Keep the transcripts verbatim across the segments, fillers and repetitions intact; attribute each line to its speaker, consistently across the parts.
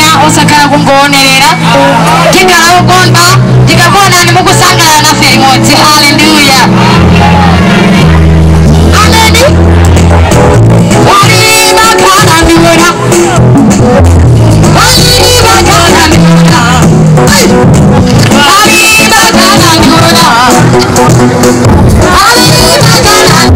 Speaker 1: Imana osakara kungonerera kikala ugonda kikabona ni Mungu sangala na ferimoti. Hallelujah. Amen. Wali bakana ndiwona. Wali bakana ndiwona. Wali bakana ndiwona. Wali bakana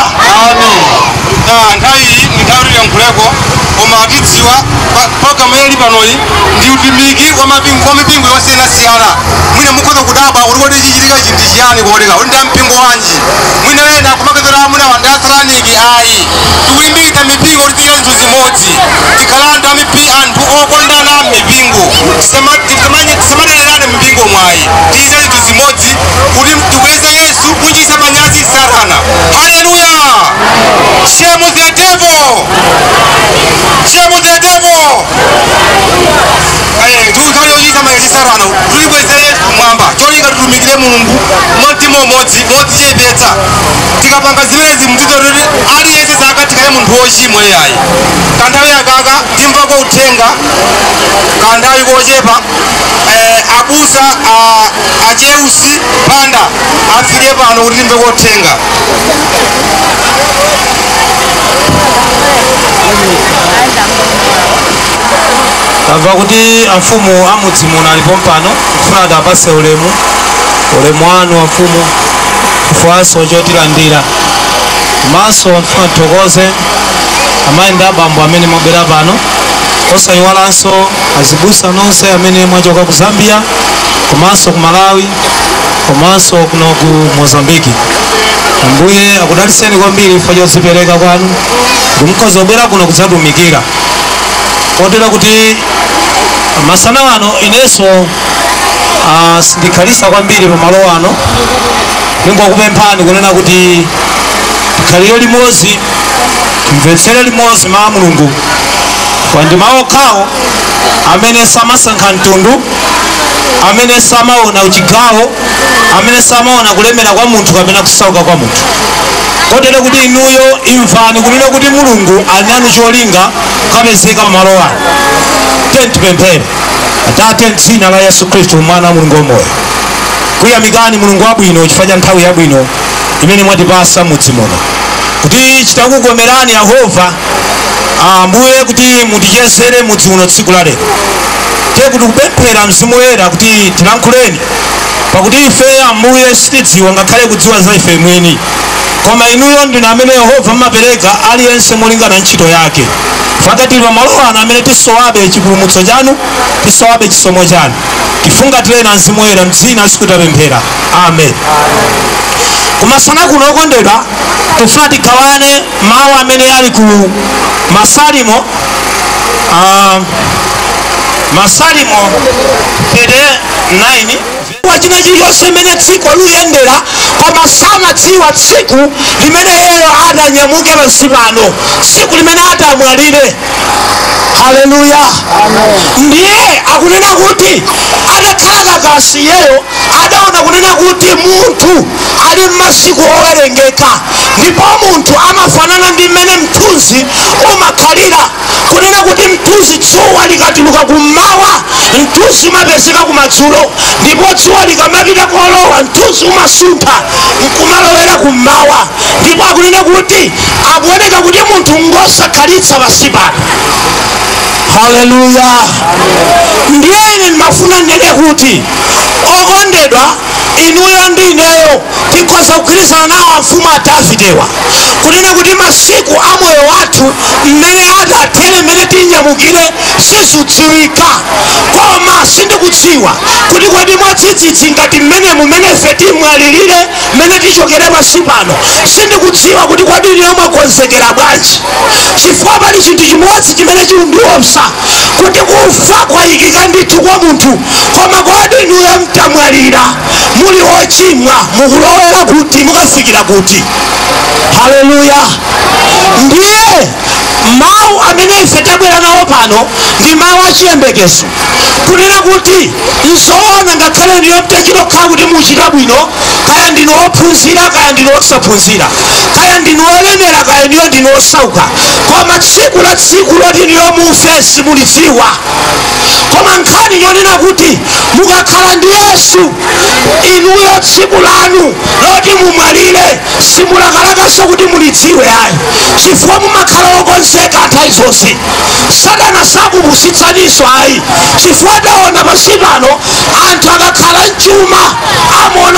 Speaker 2: program ili panoli ndi utumiki kwa mapingo kwa mipingo yosiyana siyana. Mwina mukhoza kudabwa kuti kodi chichitika chinthu chiyani kuoneka kuti ndi mpingo wanji. Mwina wena kumakedzera mwina wandathalaniki ayi. Tikulimbikitsa mipingo kuti tikhale zinthu zimodzi. Tikhala anthu anthu okondana mipingo. Tisamadererane mpingo mwayi. Tikhale zinthu zimodzi kuti tibweze Yesu kuchititsa manyazi Satana. Haleluya! Shame the devil! Shame the devil! Eh, tukali kuchititsa manyazi Satana. Tulibweze Yesu mwamba. Cholinga titumikire Mulungu mtima umodzi modzichepetsa. Tikapanga zimenezi mdziko kuti aliyense sakatikale munthu wochimwa yayi. Kanthawi yakaka timvako uthenga kanthawi kochepa eh, abusa acheusi panda afike pano kuti timveko uthenga.
Speaker 3: Tamva kuti amfumu amudzi muno alipo mpano kufuna adapase ulemu ulemu wanu wa mfumu chifukwaso chotilandira komanso mfuna tithokoze amayi ndi abambo amene mwabwera pano osayiwalanso azibusa nonse amene mwachoka ku Zambia komanso ku Malawi komanso kuno ku Mozambiki. Ambuye akudalitseni kwambiri chifukwa chodzipereka kwanu kuti mukhoza kubwera kuno kudzatumikira kotero kuti masana ano inenso sindikhalisa kwambiri pamalo ano ndingokupemphani kunena kuti tikhalire limodzi timvetsere limodzi mawu a Mulungu ndi mawu okhawo amene samasankha mtundu, amene samaona uchigawo, amene samaona kulemera kwa munthu kapena kusauka kwa munthu. Kotero kuti inuyo imvani kunena kuti Mulungu ali nanu cholinga kapezeka pamalo ano. Tipemphere. Atate m'dzina la Yesu Khristu mwana wa Mulungu wamoyo, kuyamikani Mulungu wabwino chifukwa cha nthawi yabwino imene mwatipasa mudzi muno kuti tikukomerani Yehova Ambuye kuti mutichezere mudzi muno tsiku la lero. Tiye kuti kupemphera Mzimu Woyera kuti tilankhuleni pakuti ife Ambuye sitidziwa ngakhale kudziwa za ife mwini, koma inuyo ndinu amene Yehova mmapereka aliyense molingana ntchito yake. Fakati pamalo ano amene tisowabe chipulumutso chanu, tisowabe chisomo chanu, tifungatireni Mzimu Woyera m'dzina tikupemphera. Amen. Kumasana kuno okondedwa tifuna tigawane mawu amene ali ku Masalimo uh, Masalimo thirty-nine wachina chiliyonse mene tsiku luyendera koma samadziwa tsiku limene iyeyo adanyamuke pansi pano, tsiku limene adamwalire. Haleluya. Ndiye akunena kuti adakhala kakasi iyeyo adaona kunena kuti munthu ali m'masiku owerengeka, ndipo munthu amafanana ndi mmene mthunzi umakhalira, kunena kuti mthunzi dzuwa likatuluka kummawa mthunzi umapezeka kumadzulo, ndipo dzuwa likamapita kolowa mthunzi umasuntha nkumalowera kummawa. Ndipo akunena kuti akuoneka kuti munthu ngosakhalitsa pansi pano. Haleluya. Ndiye ine ndimafuna ndinene kuti okondedwa inuyo ndi ineyo tikhoza kugwirizana nawo amfumu a Davidewa kunena kuti masiku a moyo wathu mmene adathere mmene tinyamukire sizidziwika, koma sindikudziwa kuti kodi mwadzidzidzi ngati mmene mumene ife timwalirire mmene tichokere pansi pano, sindikudziwa kuti kodi inuyo mwakonzekera bwanji, chifukwa pali chinthu chimodzi chimene chikundiopsa kuti kufa kwayikika ndithu kwa munthu, koma kodi inuyo mtamwalira muli ochimwa mukulowera kuti mukafikira kuti. Haleluya. Ndiye mawu amene ife tabwera nawo pano ndi mawu achiyembekezo kunena kuti nzoona ngakhale ndiyo mtachitokhala kuti muchita bwino, kaya ndinu ophunzira kaya ndinu osaphunzira, kaya ndinu olemera kaya ndiyo ndinu osauka, koma tsiku la tsiku loti ndiyo mufe simulidziwa. Koma nkhani yonena kuti mukakhala ndi Yesu inuyo tsiku lanu loti mumwalire simulakalakanso kuti mulidziwe ayi, chifukwa mumakhala okonzeka nthawi zonse. Satana sakupusitsaninso ayi, chifukwa adaona pansi pano anthu akakhala mchuma amaona onena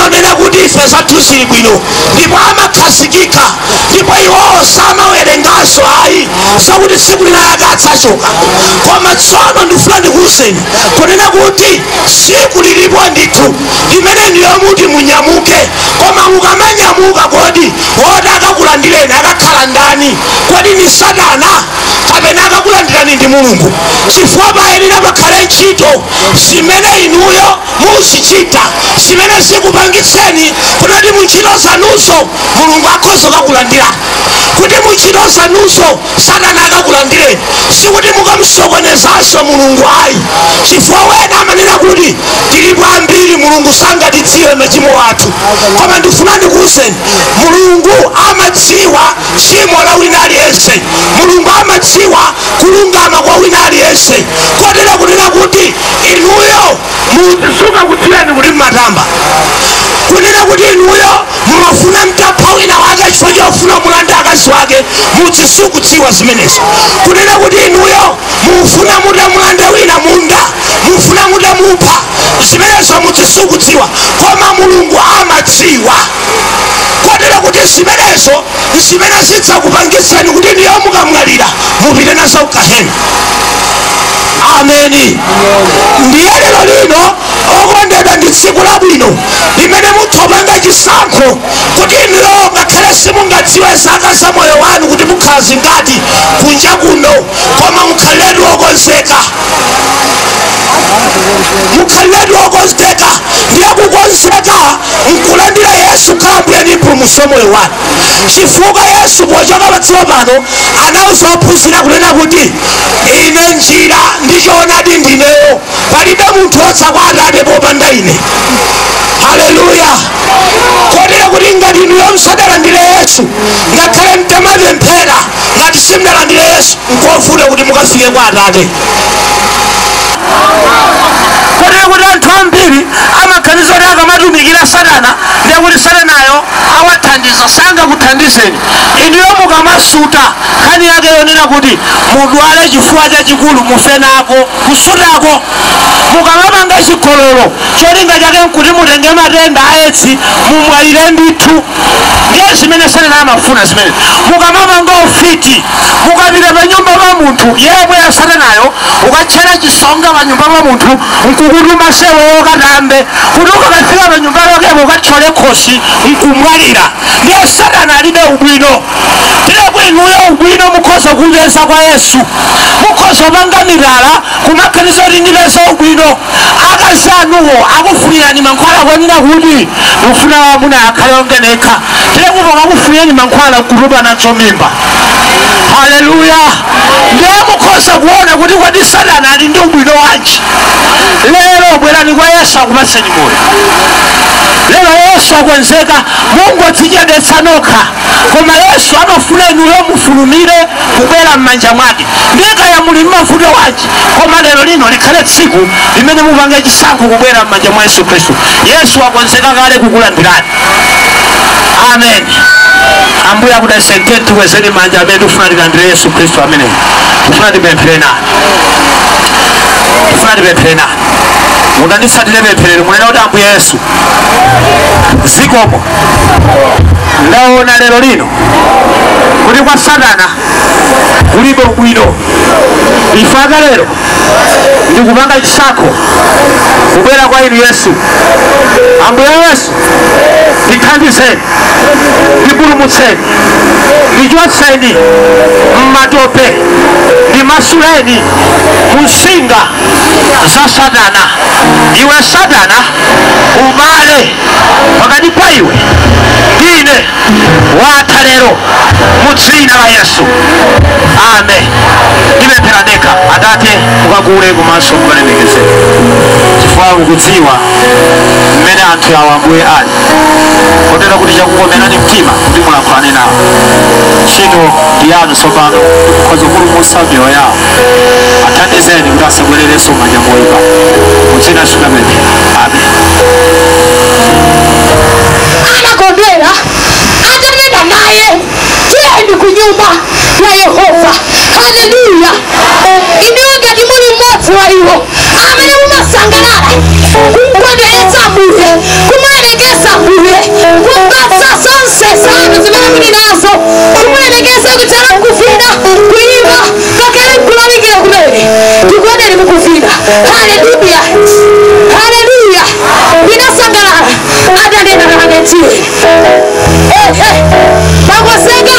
Speaker 4: kuti ife zathu zili bwino ndipo amakhazikika ndipo iwowo samawerenganso ayi zakuti tsiku linayaka adzachoka. Koma tsono ndifuna ndikuwuzeni kunena kuti tsiku lilipo ndithu limene ndiyo muti munyamuke. Koma mukamanyamuka kodi woti akakulandireni akakhala ndani? Kodi ni Satana kapena akakulandirani ndi Mulungu? Chifukwa payenera pakhale ntchito zimene inuyo muzichita zimene zikupangitseni kuti muntchito zanuzo Mulungu akhoza kukulandirani, kuti muntchito zanuzo Satana akakulandireni, sikuti mukamsokonezanso Mulungu ayi. Chifukwa wena amanena kuti tilipo ambiri Mulungu sangatidziwe machimo athu. Koma ndifuna ndikuwuzeni Mulungu amadziwa tchimo la wina aliyense, Mulungu amadziwa kulungama kwa wina aliyense. Kotero kunena kuti inuyo muzuka kudziweni kuti mmatamba, kunena kuti inuyo mumafuna mtapha wina wake chifukwa chofuna mulanda akazi wake, mudzisukudziwa zimenezo. Kunena kuti inuyo mufuna mutamulanda wina munda, mufuna mutamupha, zimenezo mudzisukudziwa. Koma Mulungu amadziwa. Kotero kuti zimenezo zimene zidzakupangitseni kuti niyo mukamwalira mupite nazo kugehena. Ameni. Ndiye lero lino okondedwa ndi tsiku labwino limene muthopanga chisankho kuti inuyo ngakhale simungadziwe zaka za moyo wanu kuti mukhala zingati kunja kuno, koma mukhaletu okonzeka. Mukhaletu okonzeka. Ndiye kukonzeka nkulandira Yesu kambuye ndi mpulumutsi wa moyo wanu. Chifukwa Yesu pochoka pa dziko pano anawuza ophunzira kunena kuti ine njira ndi choonadi ndineyo, palibe munthu wotsa kwa Atate popanda ine. Haleluya. Kotero kuti ngati inuyo musadalandire Yesu, ngakhale mtamapemphera ngati simudalandire Yesu, nkovuta kuti mukafike kwa Atate. Kotero kuti anthu ambiri amaganiza kuti akamatumikira Satana ndiye kuti Satanayo awathandiza. Sangakuthandizeni inuyo mukamasuta nkhani yake yonena kuti mudwale chifuwa chachikulu mufe nako kusutako. Mukamapanga chigololo cholinga chake nkuti mutenge matenda aetsi mumwalire ndithu, ndiye zimene Satana amafuna zimene. Mukamapanga ufiti mukapita pa nyumba pa munthu yemwe ya Satanayo ukatchera chisonga pa nyumba pa munthu nkukutuma seweyo katambe kuti ukakafika pa nyumba yakepo ukatchole khosi nkumwalira. Ndiye Satana alibe ubwino. Ndipo inuyo ubwino mukhoza kupeza kwa Yesu, mukhoza panga mitala kumaganiza kuti ndipeza ubwino. Akazi anuwo akufunirani mankhwala kwanena kuti mufuna wamuna akhale ongenekha, ndipo akakufunirani mankhwala kutupa nazo mimba. Haleluya. Ndiye mukhoza kuona kuti kodi Satana ali ndi ubwino wanji. Lero bwerani kwa Yesu akupatseni moyo. Lero Yesu akonzeka, mungodzichedwetsa nokha, koma Yesu amafuna inuyo mufulumire kubwera m'manja mwake. Ndiye kaya muli m'mavuto wanji, koma lero lino likhale tsiku limene mupange chisankho kubwera m'manja mwa Yesu Khristu. Yesu akonzeka kale kukulandirani. Amen. Ambuye akudalitse tikwezeni manja amene tifuna tilandire Yesu Khristu. Amene tifuna tipemphere nani, tifuna tipemphere nani. Mukanditsatire pempherero munena kuti Ambuye Yesu, zikomo ndaona lero lino kuti kwa Satana kulibe ubwino. Ifaka lero ndikupanga chisankho kubwera kwa inu Yesu. Ambuye Yesu, ndithandizeni, ndipulumutseni, ndichotseni m'matope, ndimasuleni munsinga za Satana. Iwe Satana ubale pakati pa iwe ndine watha lero mu dzina la Yesu. Amen. Ndipemphera ndekha. Atate mukakule komanso mukalemekeze, chifukwa mukudziwa mmene anthu awa Ambuye ali, kotero kuti chakukomerani mtima kuti mulankhulane nawo. Ntchito ndi yanu tsopano mukhoza kupulumutsa miyoyo yawo. Athandizeni kuti asabwererenso m'manja moyipa. Mu dzina la Yesu tapemphera. Amen.
Speaker 5: Anakondwera atanena naye tiyeni ku nyumba ya Yehova. Haleluya. Inuyo ngati muli mmodzi wa iwo amene mumasangalala kumukondweretsa Ambuye, kumalemekeza Ambuye, zonse zanu zimene muli nazo kumulekeza kutala mukufika kuyimba kakale mkulalikira kumene tikuoneni mukufika. Haleluya, haleluya, ndinasangalala atanena nangetire bakoseka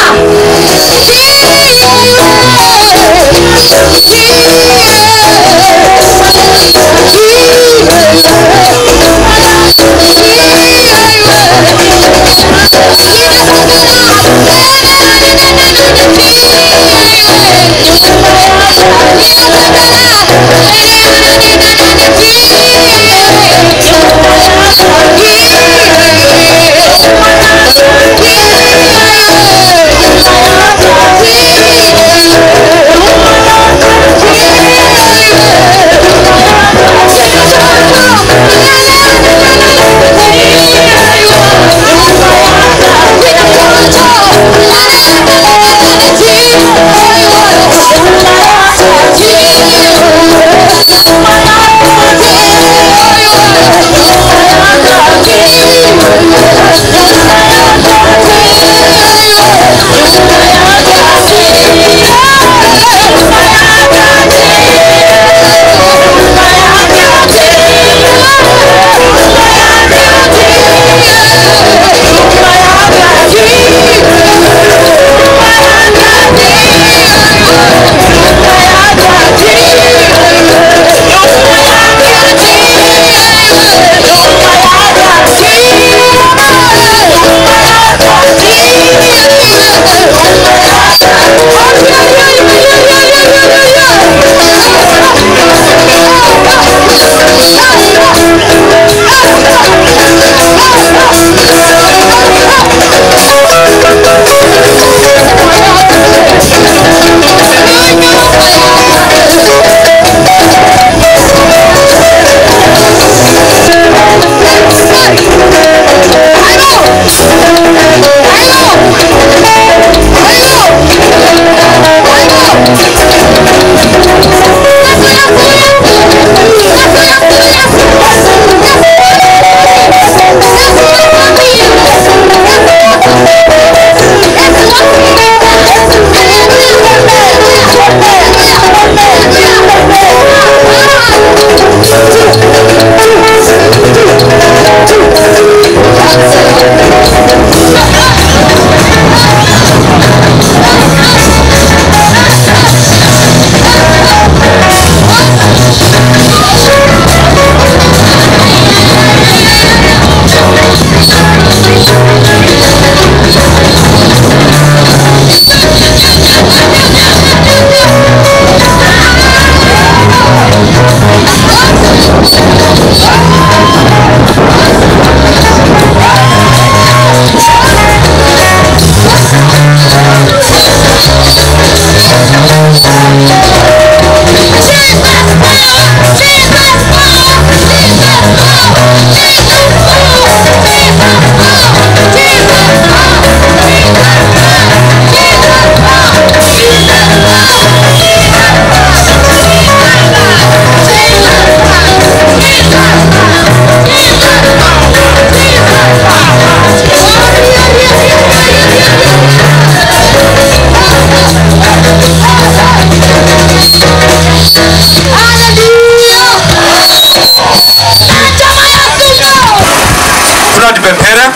Speaker 6: bempera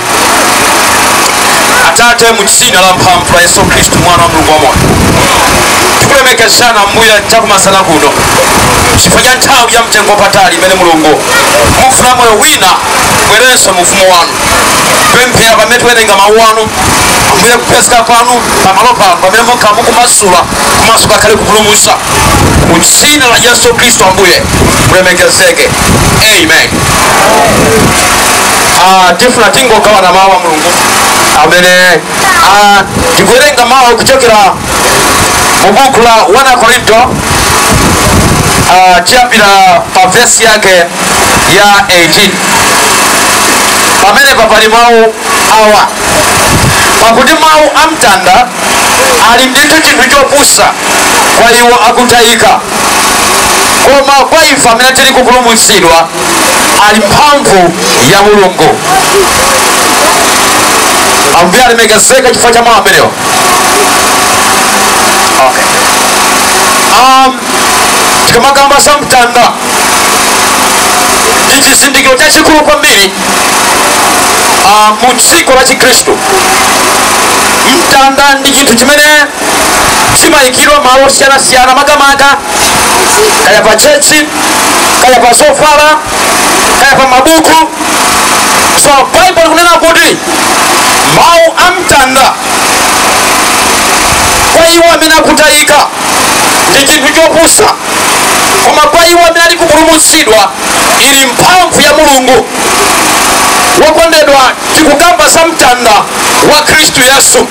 Speaker 6: atate mu kisina la mpamvu la Yesu Kristo mwana wa Mungu wamoyo tukulemeka sana mbuya chakumasana kuno chifanya ntawu ya mtengo patali mene mulungu mufuna moyo wina mwerenso mufumo wanu bempera bametwerenga mawanu mbuya kupeska kwanu pamalopa pamene mukamu kumasula kumasuka kale kupulumusa mu kisina la Yesu Kristo mbuye mulemekezeke amen. Ah, tifuna tingo kawa na mawa mulungu amene ah tikuwerenga mawa kuchokera mu buku la wana Korinto ah chapter pa verse yake ya eighteen pamene papali mawu awa pakuti mawu amtanda ali ndithu chinthu chopusa kwa iwo akutayika koma kwa ife amene tili kupulumutsidwa ali mphamvu ya mulungu. ambuye alemegezeka chifukwa cha mawu amenewa. Okay. Um, tikamagamba za mtanda ndi chizindikiro chachikulu kwambiri uh, mu dziko la Chikhristu. Mtanda ndi chinthu chimene chimayikidwa malo osiyanasiyana makamaka kaya pa chechi, kaya pa zovala, kaya pa mabuku. So Bible kunena kuti mawu a mtanda kwa iwo amene akutayika ndi chinthu chopusa, koma kwa iwo amene ali kupulumutsidwa ili mphamvu ya Mulungu. Wokondedwa, tikukamba za mtanda wa Khristu Yesu.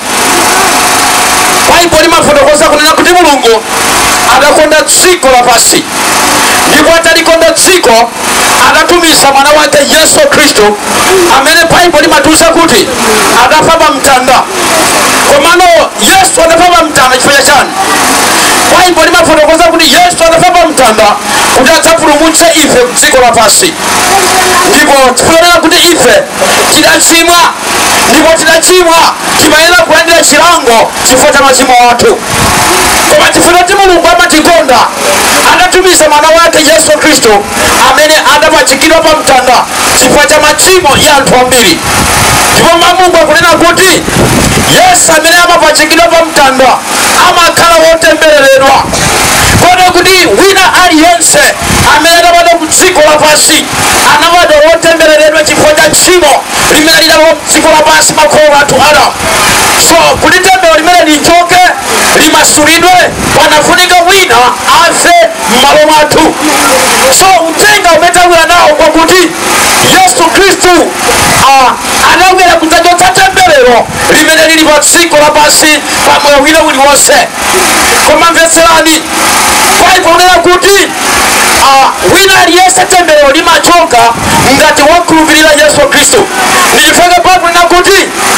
Speaker 6: Bible limafotokoza kunena kuti Mulungu adakonda dziko lapansi, ndipo atalikonda dziko adatumiza mwana wake Yesu Khristu, amene Bible limatuza kuti adafa pa mtanda. Komano Yesu adafa pa mtanda chifukwa chani? Bible limafotokoza kuti Yesu adafa pa mtanda kuti adzapulumutse ife dziko lapansi. Ndipo tikunena kuti ife tidachimwa, ndipo tidachimwa timayenera kulandira chilango chifukwa cha machimo athu. Koma chifukwa kuti Mulungu amatikonda adatumiza mwana wake Yesu Khristu, amene adapachikidwa pa mtanda chifukwa cha machimo ya anthu ambiri. Ndipo Mulungu akunena kuti Yesu amene amapachikidwa pa mtanda amakhala wotembereredwa. Kodi kuti wina aliyense amene adabadwa ku dziko lapansi anabadwa wotembereredwa chifukwa cha tchimo limene lidalowa dziko lapansi makolo athu Adamu. So kuti tembero limene lichoke limasulidwe, panafunika wina afe m'malo mwathu. So uthenga umetawira nawo kwakuti Yesu Khristu uh, anabwera kudzachotsa temberero limene lili pa dziko lapansi pa moyo wina uliwonse. Koma mvetserani, Bible kunena kuti uh, wina aliyense temberero limachoka ngati wakhulupirira Yesu Khristu. Ndi chifukwa Bible kunena kuti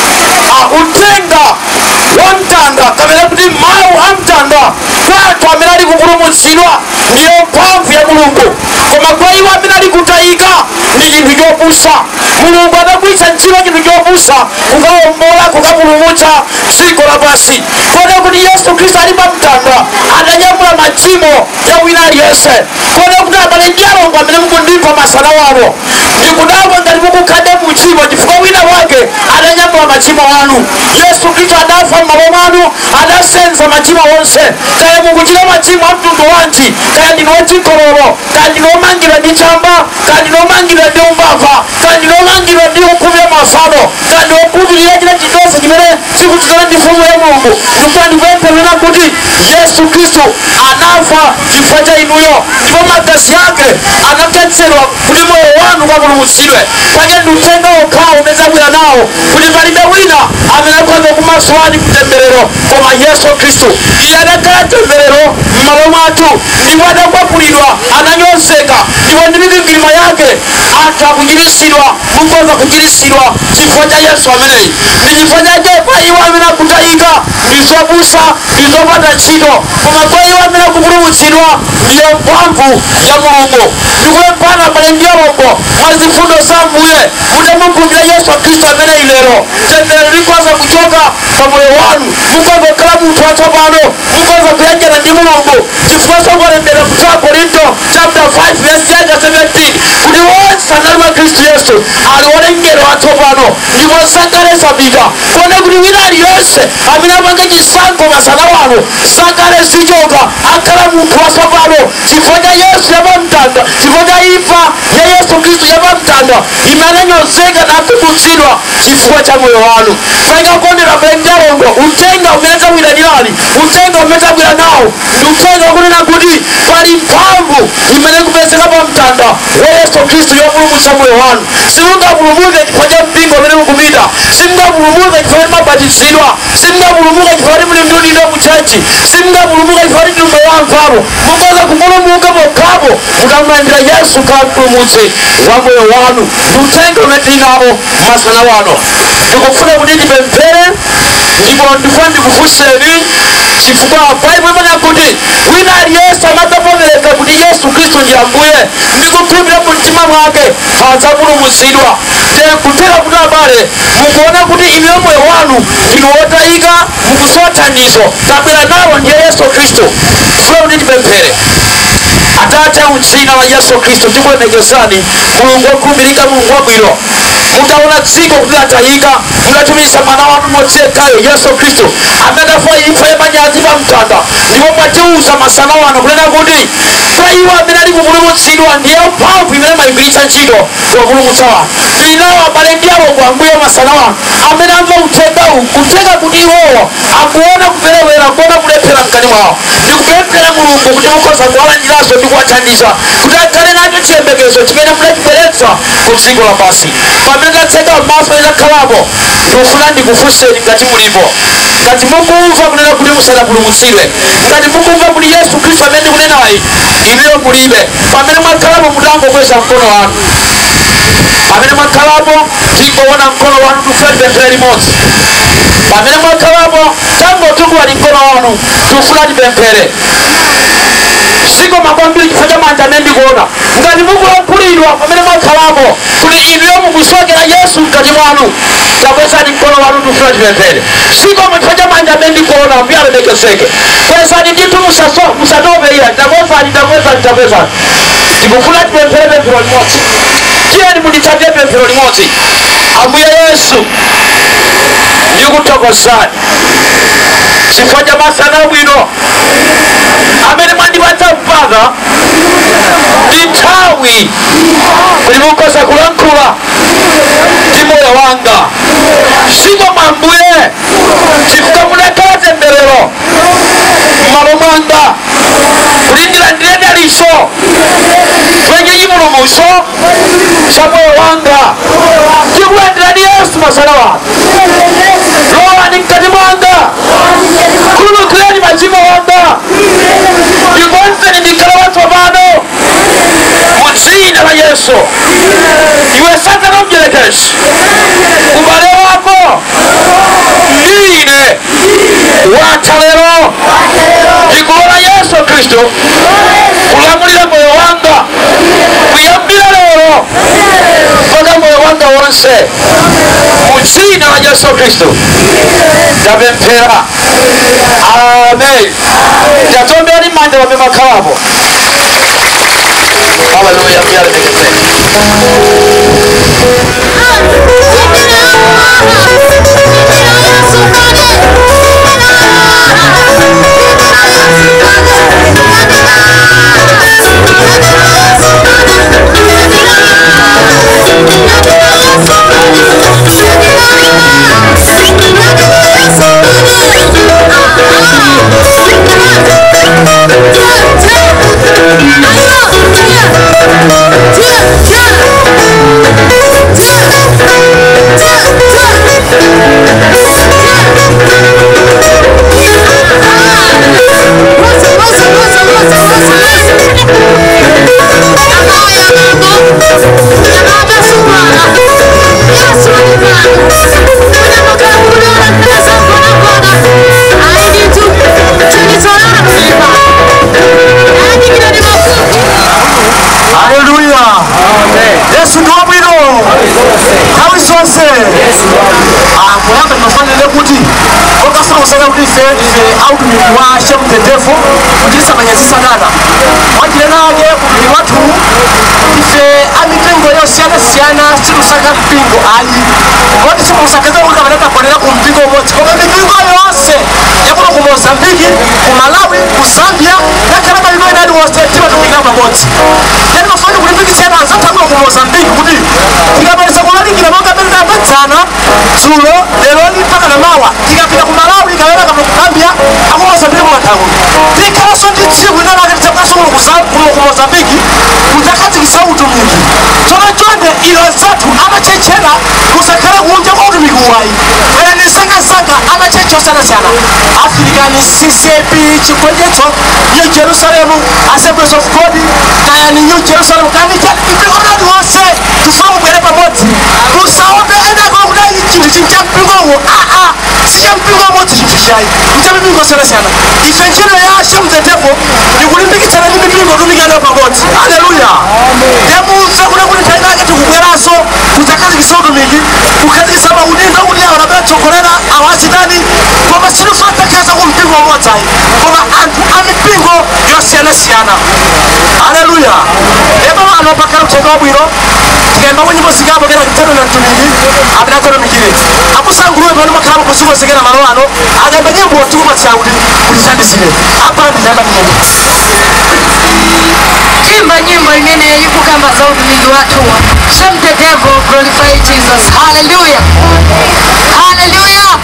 Speaker 6: uh, uthenga wa mtanda kapena kuti mawu a mtanda kwa anthu amene ali kupulumutsidwa ndiyo mphamvu ya Mulungu. Koma kwa iwo amene ali kutayika ndi chinthu chopusa. Mulungu adagwiritsa ntchito chinthu chopusa kukawombola, kukapulumutsa dziko lapansi. Kodi kuti Yesu Khristu ali pa mtanda adanyamula machimo ya wina aliyense. Kodi kuti abale ndi alongo amene mukundimva masana wano, ndikudabwa ngati mukukhade mu tchimo chifukwa wina wake adanyamula machimo anu. Yesu Khristu adafa m'malo mwanu, adasenza machimo onse. Kaya mukuchita machimo a mtundu wanji, kaya ndinu wachigololo, kaya ndinu omangidwa ndi chamba, kaya ndinu omangidwa ndi umbava, kaya ndinu omangidwa ndi ukhumbira mafano, kaya ndinu okhulupirira china chilichonse chimene chikuchitana ndi mfumu ya Mulungu, ndikuti ndikupempherera kuti Yesu Khristu anafa chifukwa cha inuyo, ndipo magazi ake anakhetsedwa kuti moyo wanu ukapulumutsidwe. Pake ndi uthenga okhawo umene tabwera nawo kuti palibe wina amene akhoza kumasulani kutemberero koma Yesu Khristu. Iye adakhala temberero m'malo mwathu, ndipo adakwapulidwa, ananyozeka, ndipo ndi mikwingwirima yake anthu akuchiritsidwa, mukhoza kuchiritsidwa chifukwa cha Yesu ameneyi. Ndi chifukwa chake kwa iwo amene akutayika ndi zopusa, ndi zopanda ntchito, koma kwa iwo amene akupulumutsidwa ndiyo mphamvu ya Mulungu. Ndikupemphana abale ndi alongo mwa zifundo za Ambuye mutamukhulupirira Yesu Khristu ameneyi lero, temberero likhoza kuchoka pa moyo wanu, mukhoza kukhala munthu watsopano, mukhoza kuyanjana ndi Mulungu. Chifukwa chokolembera ku Korinto chapter five verse seventeen kuti wonse anali mwa Khristu Yesu ali olengedwa watsopano ndipo zakale zapita. Kodi kuti wina aliyense amene apanga chisankho masana wano zakale zichoka, akhala munthu watsopano chifukwa cha Yesu yapamtanda, chifukwa cha imfa ya Yesu Khristu yapamtanda imene anyozeka napulumutsidwa chifukwa cha moyo wanu. Sakakondera abale ndi alongo, uthenga umene tabwera nilani, uthenga umene tabwera nawo ndi uthenga kunena kuti pali mphamvu imene kupezeka pa mtanda wa Yesu Khristu yopulumutsa moyo wanu. Simungapulumuke chifukwa cha mpingo umene mukupita, simungapulumuke chifukwa kuti mabatizidwa, simungapulumuke chifukwa kuti muli ndi udindo mu chechi, simungapulumuke chifukwa kuti ndi moyo wamvalo. Mukhoza kupulumuka pokhapo mutamlandira Yesu khala mpulumutsi wa moyo wanu. Ndi uthenga umene tili nawo masana wano. Ndikufuna kuti tipemphere, ndipo ndifuna ndikufunseni chifukwa Bible imanena kuti wina aliyense amadzavomereza kuti Yesu Khristu ndi Ambuye ndi kukhulupirira mtima mwake adzapulumutsidwa. Kutera kuti abale mukuona kuti inu moyo wanu ndinu wotayika mukusowa thandizo, tabwera nawo ndiye Yesu Khristu. Funa kuti tipemphere. Atate m'dzina la Yesu Khristu tikulemekezani Mulungu wokhulupirika, Mulungu wabwino. Mutaona dziko kuti latayika, munatumiza mwana wanu mmodzi yekhayo Yesu Khristu amene adafa imfa yamanyazi pa mtanda, ndipo mwatiuza masana wano kunena kuti kwa iwo amene ali kupulumutsidwa ndiye mphamvu imene mayigwiritsa ntchito kuwapulumutsa wanu. Ndinawo abale ndiawo kwa Ambuye masana wanu amene amva uthengawu, kuthenga kuti iwowo akuona kuperewera, akuona kulephera mkati mwawo. Ndikupemphera Mulungu kuti mukhoza kuwalandiranso ndi kuwathandiza kuti akhale nacho chiyembekezo chimene munachibweretsa ku dziko lapansi. Pamene tatseka maso izakhalapo, ndikufuna ndikufunseni ngati mulipo, ngati mukumva kunena kuti musanapulumutsidwe, ngati mukumva kuti Yesu Khristu amene ndikunenayi inuyo mulibe, pamene mwakhalapo mutangokweza mkono wanu. Pamene mwakhalapo tingoona mkono wanu tikufuna tipemphere limodzi. Pamene mwakhalapo tangotukulani mkono wanu tikufuna tipemphere. Siko makwambiri chifukwa cha manja amene ndikuona. Ngati mukulankhulidwa pamene mwakhalapo kuti inuyo mukusokera Yesu mkati mwanu, takwezani mkono wanu tikufuna tipemphere. Siko chifukwa cha manja amene ndikuona Ambuye alemekezeke. Kwezani ndithu musatope iya, takwezani takwezani takwezani. Tikufuna tipemphere pemphero limodzi. Tiyeni munditsatire pemphero limodzi. Ambuye Yesu ndikuthokozani chifukwa cha masana abwino amene mwandipatsa mpaka ndi nthawi kuti mukhoza kulankhula ndi moyo wanga. Zikomo Ambuye chifukwa munakhala temberero m'malo mwanga kuti ndilandire dalitso kwenye chipulumutso cha moyo wanga. Ndikulandirani Yesu masana wanu, lowani mkati mwanga, khululukireni machimo anga, ndikonzeni ndikhale watsopano mu dzina la Yesu. Iwe Satana mdierekezi, ubale wako ndine watha lero. Ndikulola Yesu Khristu kulamulira moyo wanga kuyambira lero mpaka moyo wanga wonse, mu dzina la Yesu Khristu ndapemphera. Amen. Ndatombera manja pamene mwakhalapo. Haleluya. Yesu ndwabwino nthawi zonse. Poyamba timafanire kuti okasakusaka kuti ife ife autumiki wa Shemu the Devil kuchititsa manyazi Satana mwachilenake kumuli wathu ife amitengo yosiyanasiyana sikusaka mpingo ayi, kodi simusakeza kuti kapena tagonera ku mpingo umodzi, koma mipingo yonse yakuno ku Mozambiki, ku Malawi, ku Zambia yakhala mayiko ena aliwonse timatumikira pamodzi. Yani mafani kulimbikitsana anzathu ku Mozambiki kuti tikapeza kulalikira monga pene tapedzana dzulo leroli mpaka namawa, tikapita ku Malawi tikawera kapena ku Zambia aku Mozambiki kumathakuno, tikhalanso ndi tsiku linalake tidzabweranso kuno ku Mozambiki kudzakhazikitsa utumiki. Tsono chonde ilo zathu amachechera kusakhala kunja kwa utumiki uwayi, kayani sangasanga amachecha osiyanasiyana, African C C P chigonjetso, New Jerusalem Assemblies of God, kayani New Jerusalem kani mpingo uliwonse tifuna mubwere pamodzi. Musaope ena kudai chinthu chinja mpingowo, aa sicha mpingo umodzi chinthu chayi, kucha mipingo osiyanasiyana. Ife ntchito ya Shemu the Devil ndikulimbikitsana ndi mipingo tumikana pamodzi. Haleluya. Amen.
Speaker 4: siyana. Haleluya. Eba wano pakara kucheka bwino. Kemba mwenye musigabo kera kitendo na tumigi. Abira kono mikire. Abusa nguruwe bano makara kusuko segera marwano. Agamba nyembo tuma chaudi. Kulisandisire. Hapa ndaba nyembo.
Speaker 1: Imba nyimbo imene ikukamba za utumiki watu. Shame the devil, glorify Jesus. Hallelujah. Hallelujah.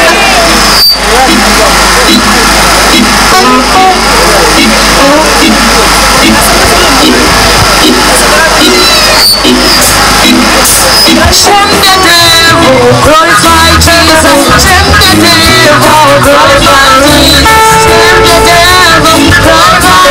Speaker 1: Shame the devil, glorify Jesus. Shame the devil, glorify Jesus. Shame the devil, glorify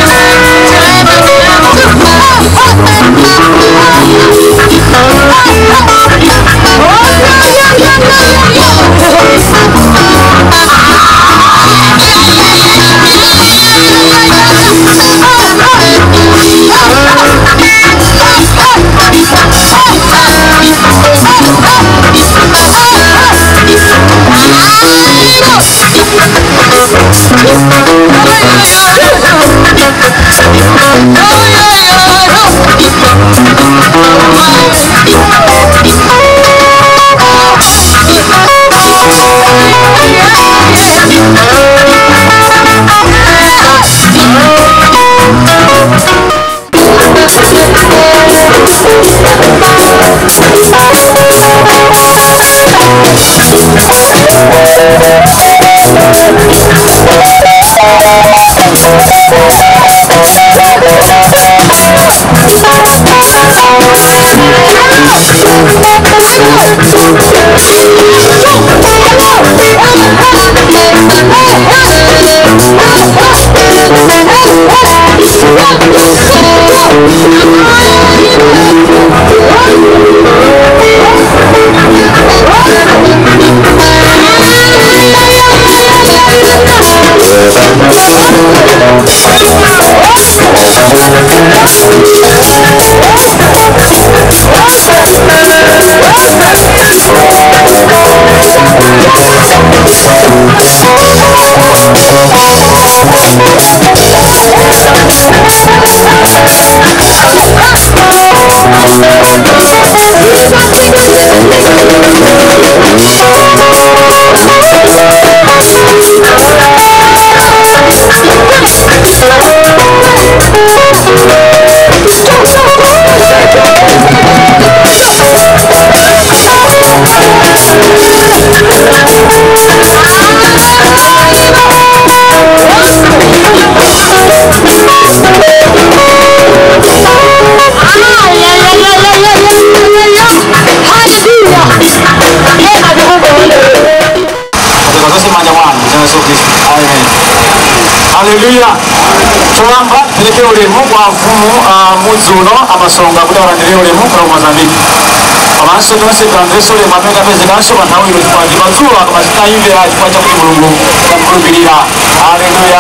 Speaker 4: Haleluya. Tulamba teleke ulemu kwa mfumu muzuno amasonga kuti alandire ulemu kwa Mozambique. Amanso tonse kandeso le mapeka peze kanso bantawi lo kwa mazulo akamashita yimbe ya kwa cha mulungu kumkulubirira. Haleluya.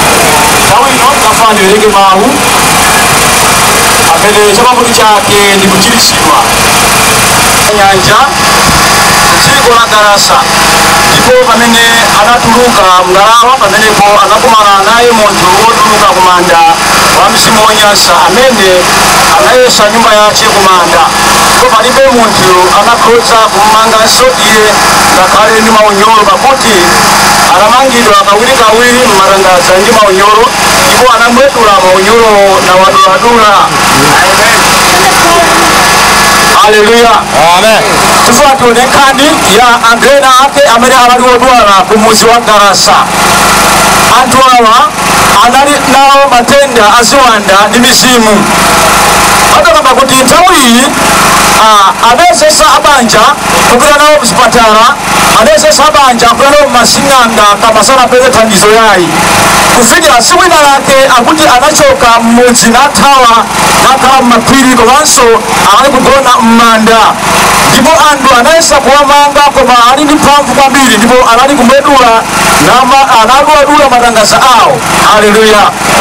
Speaker 4: Tawi no kafanye leke mawu. Apele chama kuti chake ndi kuchirishirwa. Nyanja chiko la darasa. Ndipo pamene anatuluka mngalawa pamenepo anakumana naye munthu wotuluka kumanda wa mzimu wonyansa amene anayesa nyumba yace kumanda. Ndipo palibe munthu anakhoza kummanganso iye ngakhale ndi maunyolo pakuti anamangidwa kawirikawiri m'matangaza ndi maunyolo ndipo anamwetula maunyolo na waduladula. Haleluya. Amen. Tufuatu nekani ya Andrena ake amene abali odwala ku muzi wa Darasa. Anthu awa anali nawo matenda aziwanda ndi mizimu. Akakamba kuti nthawi iyi adayesesa abanja kupita nawo mzipatala, adayesesa abanja kupita nawo masing'anga kama sanapeze thandizo yayi. Kufikira siku ina lake akuti anachoka mmudzi nathawa nakhala m'mapiri komanso ali kugona m'manda.
Speaker 7: ndipo anthu anayesa kuwamanga koma ali ndi mphamvu kwambiri ndipo anali kumedula analuadula matangaza awo. Haleluya.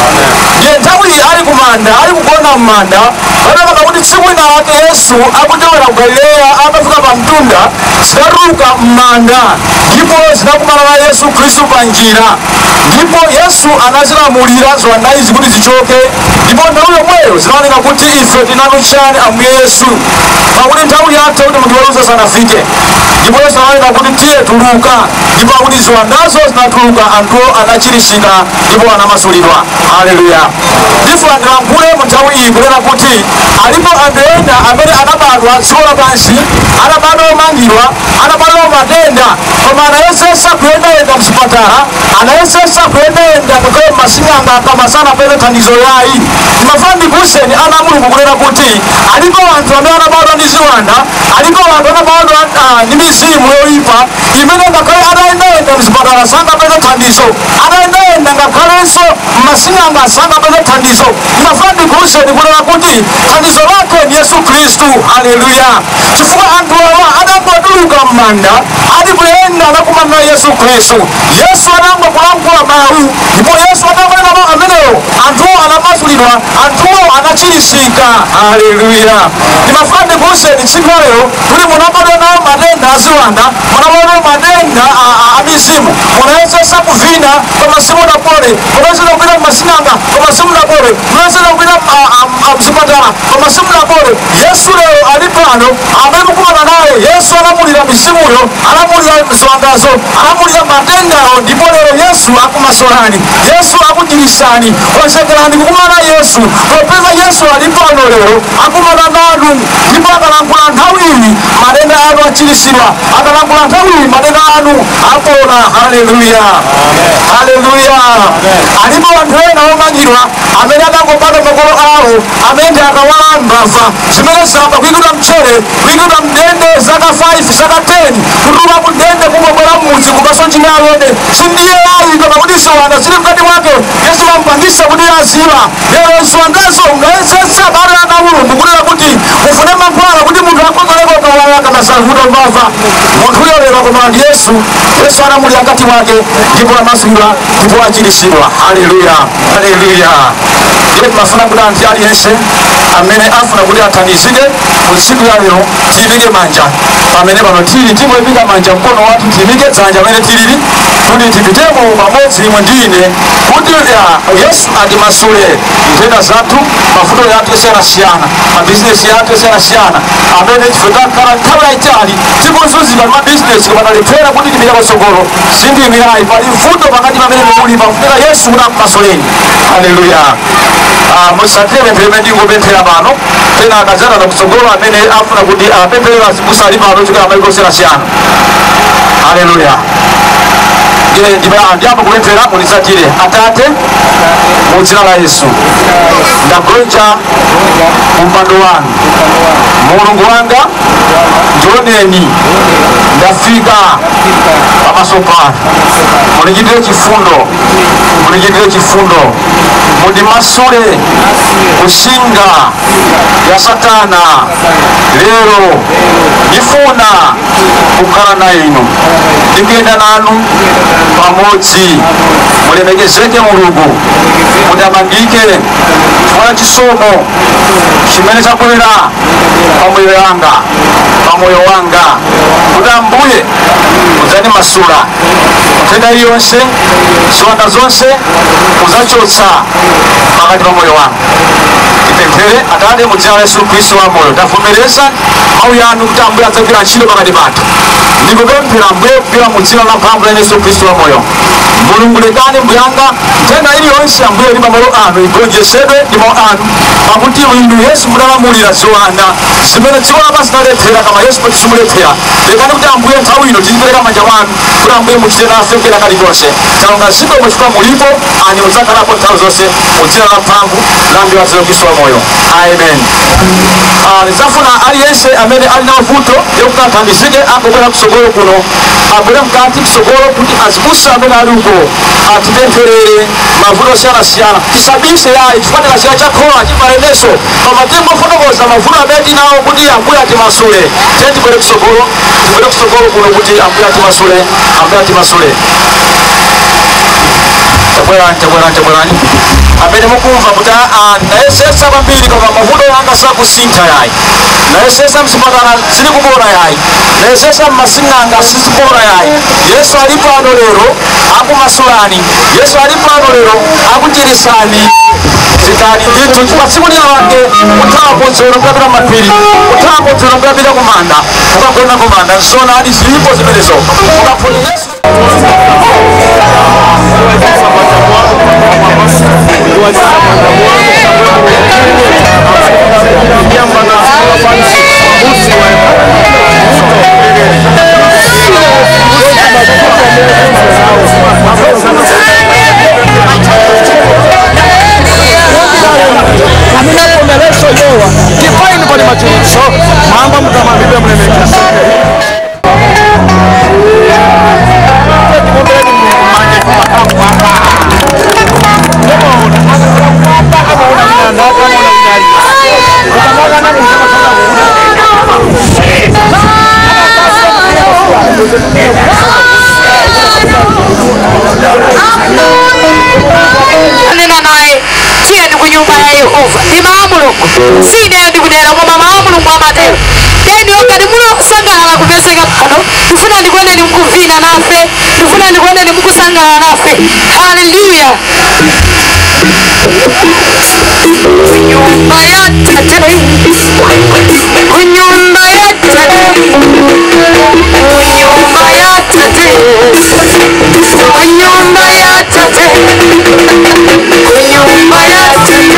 Speaker 7: Ndiye nthawi ali kumanda ali kugona m'manda panapaka kuti tsiku lina lake Yesu akuchokera ku Galileya atafika pa mtunda zinatuluka m'manda ndipo zinakumana na Yesu Khristu pa njira, ndipo Yesu anazilamulira ziwanda izi kuti zichoke, ndipo nthawi yomweyo zinaoneka kuti ife tinamutchani Ambuye Yesu pakuti nthawi yathu kuti munthu waluza sanafike, ndipo Yesu anaoneka kuti tiye tuluka, ndipo akuti ziwandazo zinatuluka anthuwo anachiritsidwa ndipo anamasulidwa. Haleluya. Ndipo andilankhule mu nthawi iyi kunena kuti alipo anthu ena amene anabadwa dziko lapansi, anabadwa omangidwa, anabadwa matenda, koma anayesesa kuyendayenda mzipatala, anayesesa kuyendayenda ngakhale m'masing'anga koma sanapeze thandizo yayi. Ndimafuna ndikuwuzeni ana a Mulungu kunena kuti alipo anthu amene anabadwa ndi ziwanda, alipo anthu anabadwa ndi mizimu yoyipa imene ngakhale anayendayenda mzipatala sangapeze thandizo, anayendayenda ngakhalenso m'masing'anga sangapeze thandizo. Ndimafuna ndikuwuzeni kunena kuti thandizo lake ni Yesu Khristu. Haleluya. Chifukwa anthu awa anangotuluka m'manda ali kuyenda anakumana na Yesu Khristu. Yesu anangokulankhula mawu, ndipo Yesu anakwenda mawu amenewo anthuwo anamasulidwa, anthuwo anachiritsidwa. Haleluya. Ndimafuna ndikuwuzeni tsiku lero kuti munabadwa nawo matenda aziwanda, munabadwa matenda a mizimu, munayesesa kuvina koma simunapole, munayesesa kupita m'masing'anga koma simunapole, munayesesa kupita mzipatala koma simunapole. Yesu lero ali pano amene mukumana naye. Yesu anamulira mizimuyo, anamulira ziwandazo, anamulira matendawo, ndipo lero Yesu akumasulani, Yesu akuchiritsani. Konsekerani kukumana Yesu, popeza Yesu ali pano lero akumana nanu, ndipo akalankhula nthawi iyi matenda anu achiritsidwa, akalankhula nthawi iyi matenda anu apona. Haleluya. Haleluya. Alipo anthu ena omangidwa amene akangopata makolo awo amene akawala mbava zimene zamba kuikuta mchere, kuikuta mdende zaka five zaka ten, kutuluka kundende kumabwera mudzi kupaso chinyalode sindiye ayi koma kuti ziwanda zili mkati mwake. Yesu ampangisa kuti aziwa lero ziwandazo mnayesesa bale ana Mulungu kunena kuti mufune mankhwala kuti munthu akozoleko kawala kamasavuta mbava. Munthuyo lero koma ndi Yesu. Yesu anamulira mkati mwake ndipo amasulidwa ndipo achiritsidwa. Haleluya. Haleluya. Ndiye timafuna kuti anthu aliyense amene afuna kuti athandizike mu tsiku la lero tiyimike manja pamene pano tili, timoyimika manja mkono wathu, tiyimike dzanja amene tilili kuti tipitemo pamodzi imwe ndi ine kuti Yesu atimasule nthenda zathu, mavuto yathu yosiyanasiyana, mabizinesi yathu yosiyanasiyana amene ife takhala nthawi yayitali tikuzunzika ndi mabizinesi koma talephera kuti tipite patsogolo. Sindiyimirayi, pali mvuto pakati pamene muli, pafunika Yesu kuti akumasuleni. Haleluya. Musatire mpembe ndingopemphera pano tena akadzana pakutsogolo amene afuna kuti apempherera azibusa ali pano chokera mayiko osiyanasiyana. Haleluya. Ndiyamba kupemphera munisatire. Atate, mu dzina la Yesu ndagonja kumpando wanu, Mulungu wanga ndioneni, ndafika pamaso panu, munichitire chifundo, munichitire chifundo, mundimasule kusinga ya Satana. Lero ndifuna kukhala na inu, ndikuyenda nanu pamodzi. Mulemekezeke Mulungu, mutamandike chifukwa chisomo chimene chabwera pa moyo wanga, pa moyo wanga, kuti Ambuye mudzandimasula nthenda iliyonse, ziwanda zonse mudzachotsa pakati pa moyo wanga. Tipemphere. Atate, mu dzina la Yesu Khristu wa moyo, tavomereza mawu yanu kuti Ambuye adzagwira ntchito pakati pathu. Ndikupemphera Ambuye kugwira mu dzina la mphamvu la Yesu Khristu wa moyo. Mulungu lekani mbuyanga nthenda iliyonse Ambuye ili pamalo anu igonjetsedwe ndi mawu anu, pakuti inu Yesu munalamulira ziwanda zimene dziko lapansi linalephera koma Yesu simulephera. Lekani kuti Ambuye nthawi ino tizipereka manja mwanu kuti Ambuye muchite nafe kena kalikonse. Talonga ziko mwechifukwa mulipo ani mudzakhalapo nthawi zonse mu dzina la mphamvu la Ambuye wathu Yesu Khristu. moyo. Amen. Ah, nzafuna aliyese amene alina mavuto yokukathandizike akubwera kusogolo kuno abwera mkati kusogolo kuti azibusa amene ali uko atipempherere mavuto osiyanasiyana tisabise yayi chifatira chiya chakhola chimalemeso koma tingofotokoza mavuto amene tinawo kuti ambuye atimasule tiye tibwere kusogolo tibwere kusogolo kuno kuti ambuye atimasule ambuye atimasule tabwerani tabwerani tabwerani amene mukumva kuti nayesesa kwambiri koma mavuto yanga sakusintha yayi nayesesa mzipatala zili kubona yayi nayesesa mmasing'anga sizikubona yayi yesu ali pano lero akumasulani yesu ali pano lero akuchirisani zitani ndithu chipatsiku lilonse kuthawa nzero mukapita mapiri kuthawa nzero mukapita kumanda mukagona kumanda zona ali zilipo zimenezo mukafuna yesu
Speaker 5: sine ndikudera koma mawu mulungu amatero teni okati munosangalala kupezeka pano ndifuna ndikuoneni mukuvina nafe ndifuna ndikuoneni mukusangalala nafe. Haleluya. Kunyumba ya tate kunyumba ya tate kunyumba ya tate kunyumba ya tate kunyumba ya tate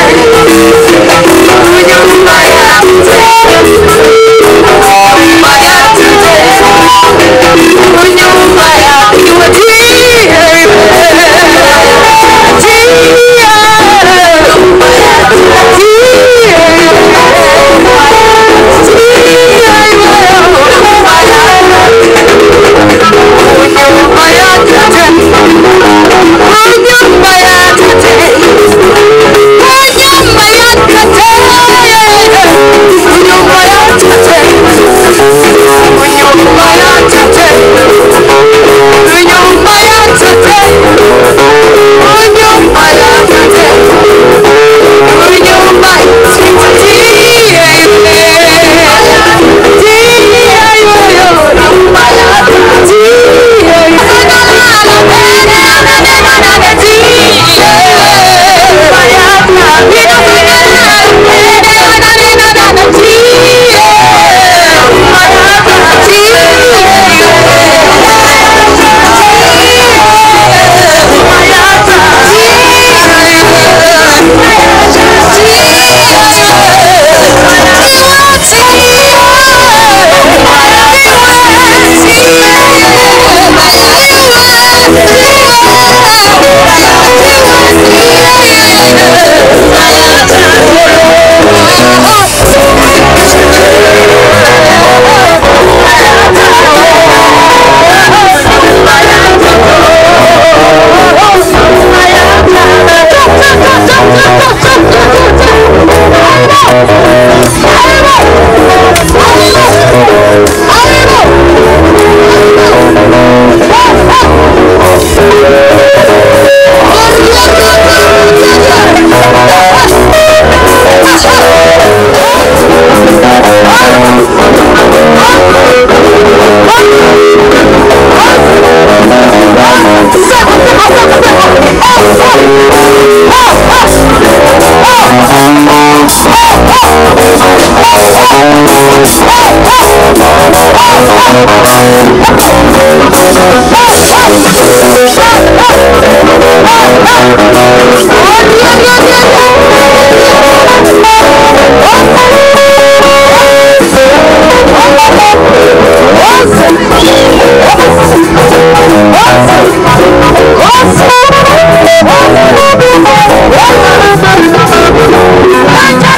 Speaker 5: What?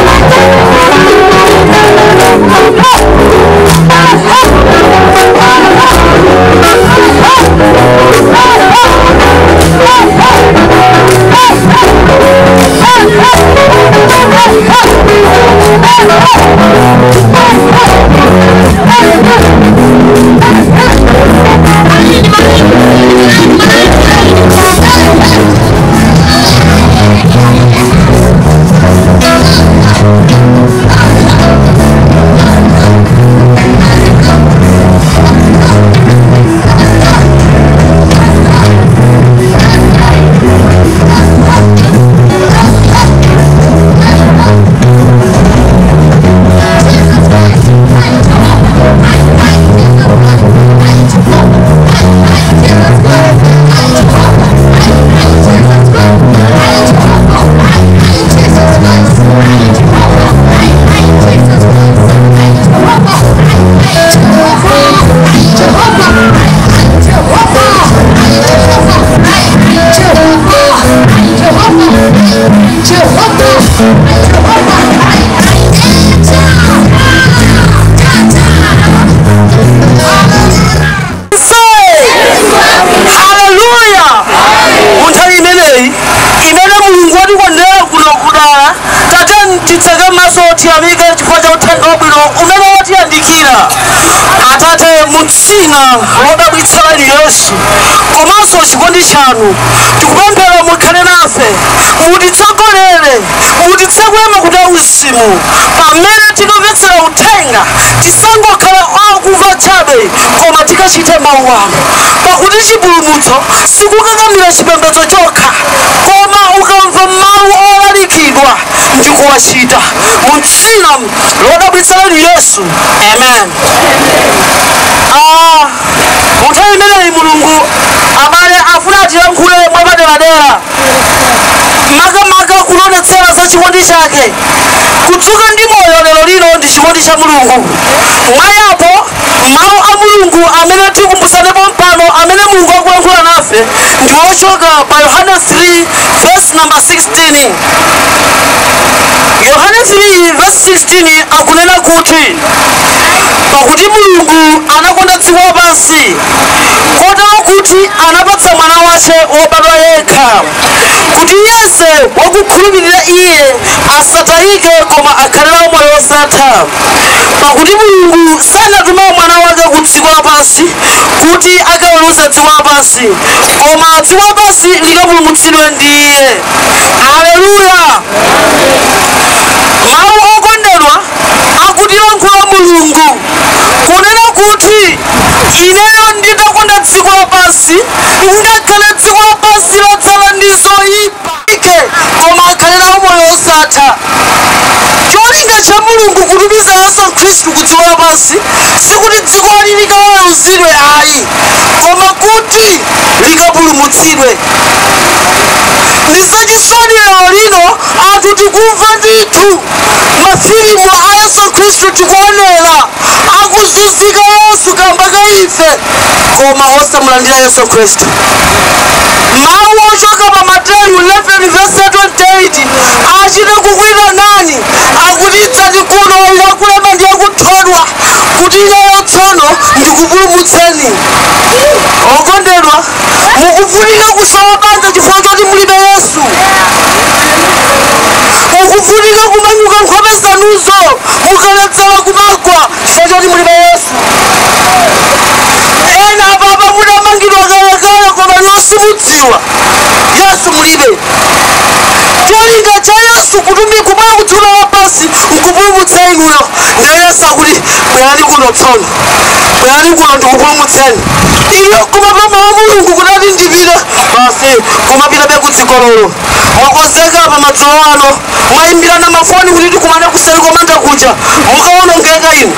Speaker 8: titseke maso tiyamike chifukwa cha uthenga wabwino umene watiyandikira Atate mu dzina lodabwitsa la Yesu komanso chikondi chanu tikupemphera mukhale nafe mutitsogolere mutitsekwemo kuti uzimu pamene tikumvetsera uthenga tisangokhala akumva chabe koma tikachite mawu anu pakuti chipulumutso sikukakamira chipembedzo chokha koma ukamva mawu olalikidwa ndikuwachita mu dzina lodabwitsa la Yesu amen. Ah, munthawi imeneyi mulungu abale afuna atiyankhule mwapaderadera makamaka kulonetsera za chikondi chake kudzuka ndi moyo lero lino ndi chikondi cha mulungu mwayapo mawu a mulungu amene tikumbusanepo mpano amene mulungu akuyankhula nafe ndi ochoka pa Yohane three verse number sixteen. Yohane three verse sixteen akunena kuti pakuti mulungu anakonda dziko lapansi kotero kuti anapatsa mwana wace wobadwa yekha kuti yense wakukhulupirira iye asatayike koma akhale nawo moyo wosatha pakuti mulungu sanatuma mwana wake ku dziko lapansi kuti akaweruze dziko lapansi koma dziko lapansi likapulumutsidwe ndi iye. Haleluya. Mawu okondedwa akutiyankhula mulungu kunena kuti ineyo nditakonda dziko lapansi ngakhale dziko lapansi ladzala ndi zoyipa koma akhale nawo moyo wosatha. Cholinga cha mulungu kutumiza Yesu Khristu ku dziko lapansi sikuti dziko likaweruzidwe ayi koma kuti likapulumutsidwe. Ndisachisoni lero lino anthu tikumva ndithu mafilimu a Yesu Khristu tikuonera akuzunzika Yesu kamba ka ife koma osamulandira Yesu Khristu. Mawu ochoka pa Mateyu eleven verse twenty-eight achite kukwira nani akuti idzati kuno ilakulema ndi yakuthodwa kuti ineyo tsono ndikupulumutseni. Okondedwa mukuvutika kusowa banja chifukwa choti mulibe Yesu. Mukuvutika kumanyuka nkhope zanuzo mukaledzera kumagwa chifukwa choti mulibe Yesu. Ena apapa mudamangidwa kalekale koma Yesu mudziwa Yesu mulibe. Cholinga cha Yesu kutumika kubwera ku dziko lapansi nkupulumutsa inuyo ndiye Yesu akuti bwerani kuno tsono bwerani kuno ndikupulumutseni. Iyo kumapamba wa mulungu kutati ndipita basi kumapita be kudzikololo mwakonzeka pa madzulo ano mwayimbirana mafoni kuti tikumane kuseri komanda kuja mukaonongeka inu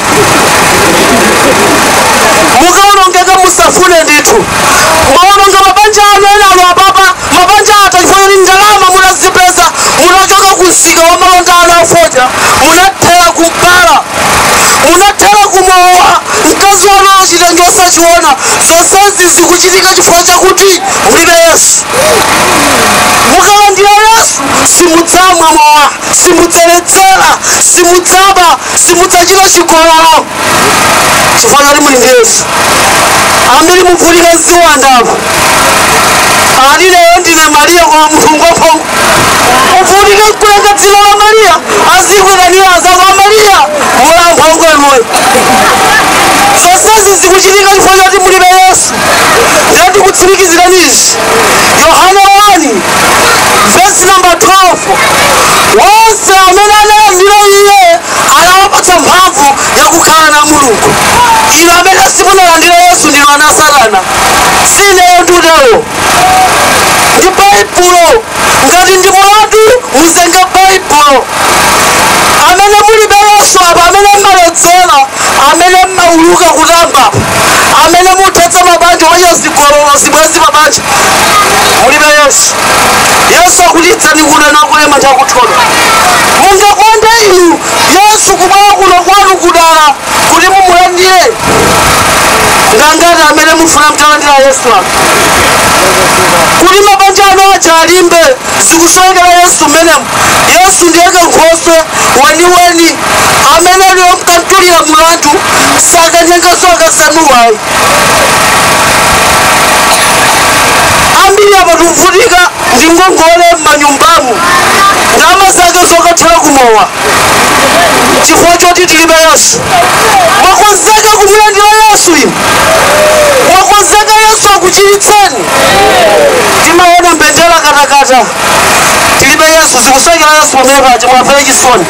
Speaker 8: mukaonongeka musafune ndithu mwaononga mabanja anu ena alo apapa mabanja ata chifukwa ndalama munazipeza munachoka kusika wa malonda anu afoja munathera kumpala munathera kumowa mkazi wanu achita ndi osachiona zonsezi zikuchitika chifukwa chakuti mulibe Yesu. Mukalandira Yesu simudzamwa mowa simudzaledzera simudzaba simudzachita chigololo chifukwa choti muli ndi Yesu. Ambiri muvutika ziwandapo ati leyo ndine Mariya koma mulungu waphongo uvutika kulenga dzina la Mariya azikwiranira azako a Mariya mulamphongo inuyo. Zonsezi zikuchitika chifukwa choti mulibe Yesu. Ndiye ndikutsimikizirani izi Yohane one verse number twelve wonse amene analandira iye anawapatsa mphamvu yakukhala na mulungu. Inu amene simunalandira Yesu ndinu ana Satana sineyo ndutero ndi Baibulo ngati ndi mulatu muzenge Baibulo. Amene mulibe Yesu apa amene mmaledzera amene mmauluka kutamba amene muthetsa mabanja wacha zigololo zibwezi mabanja mulibe Yesu. Yesu akutitsani kuno nakulema chakuthola mungakonde inu Yesu kubwera kuno kwanu kudala kuti mumulandire ngangati amene mufuna mtalandira Yesu apa kuti mabanja anu acha alimbe zikusowekera Yesu mmenemu. Yesu ndiyeke nkhoswe weniweni amene liyo mkantulira mulandu sakanyenga soka zanuwayi. Ambiri apa tuvutika ndi ngongole m'manyumbamu ndalama zake zoka muthera kumowa chifukwa choti tilibe Yesu. Mwakonzeka kumulandira Yesu inu? Mwakonzeka Yesu akuchiritseni? Timaona mbendera katakata tilibe Yesu, zikusakira Yesu pamene paja mwafere chisoni.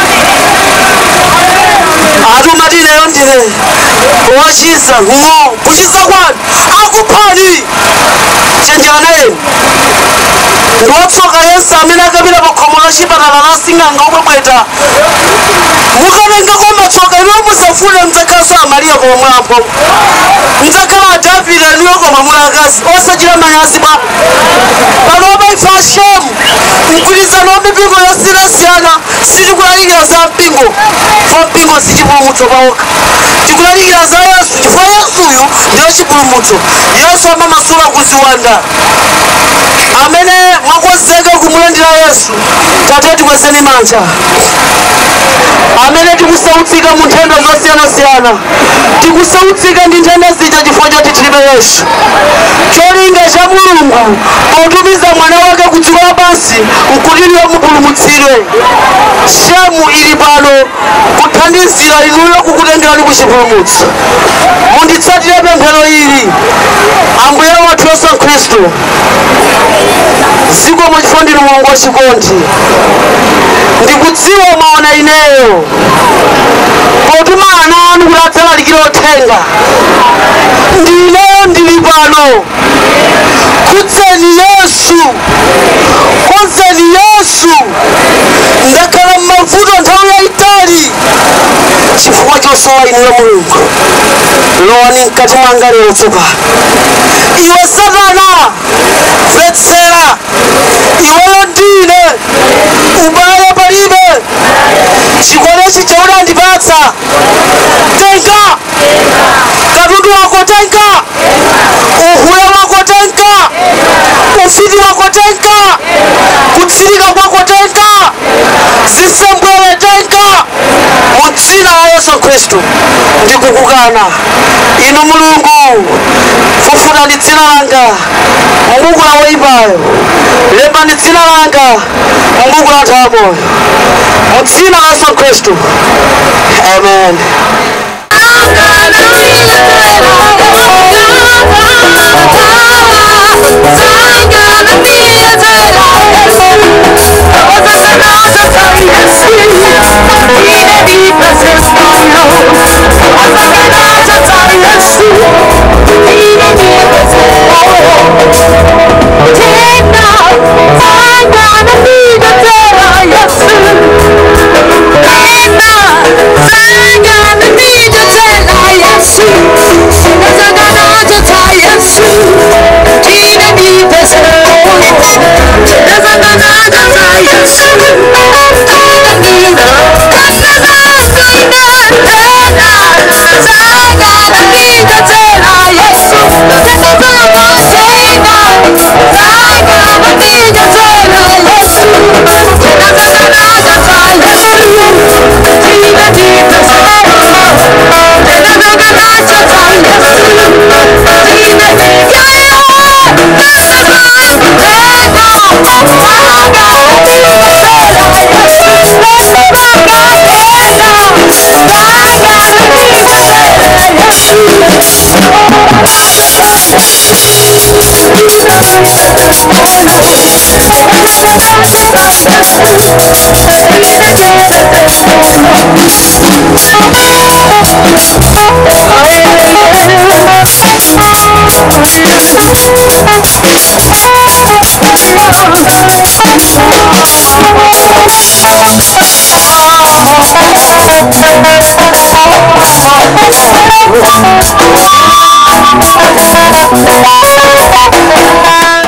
Speaker 8: Atuma tineyo ndine wochiza ngo kuchiza kwanu akuphani chenjerani. Ndiwatsoka Yesu amene akapita pa khomo la chipatala la sing'anga omwe bweta mukatenga kwa matsoka ino musafune mdzakhala Mariya komwepo mdzakhala Davide iniyo koma mulakazi osachita manyazi bwa panopa ife ashemu mgwirizano wamipingo yosiyanasiyana sitikulalikira za mpingo fa mpingo sichipulumutso paokha tikulalikira za Yesu chifukwa Yesuyu ndiyo chipulumutso. Yesu amamasula kuziwanda amene mwakonzeka kumulandira Yesu tate tikwezeni manja. Amene tikusautsika mu nthenda zosiyanasiyana tikusautsika ndi nthenda zija chifukwa choti tilibe Yesu. Cholinga cha Mulungu potumiza mwana wake ku dziko lapansi nkuti iwo mupulumutsidwe. Shemu ili pano kuthandizira inuyo kukutengerani ku chipulumutso. Munditsatire pemphero ili. Ambuye wathu Yesu Khristu, zikomo chifukwa ndinu Mulungu wachikondi. Ndikudziwa mwaona ineyo potuma ana anu kuti adzalalikire uthenga. Ndineyo ndili pano. Kudzeni Yesu, konzeni Yesu. Ndakhala m'mavuto nthawi yayitali chifukwa chosowa inuyo Mulungu. Lowani mkati mwanga lero tsopano. Iwe Satana mvetsera, iweyo ndine ubale palibe. Chikolechi chaunandipatsa tenga, katundu wako tenga, uhule wako tenga, ufiti wako tenga, kutsirika kwako tenga, zisembwere tenga. Mu dzina la Yesu Khristu ndikukukana. Inu Mulungu fufutani dzina langa m'buku la woyipayo, lembani dzina langa m'buku la anthu amoyo. Mu dzina la Yesu Khristu, amen.
Speaker 1: Thank you.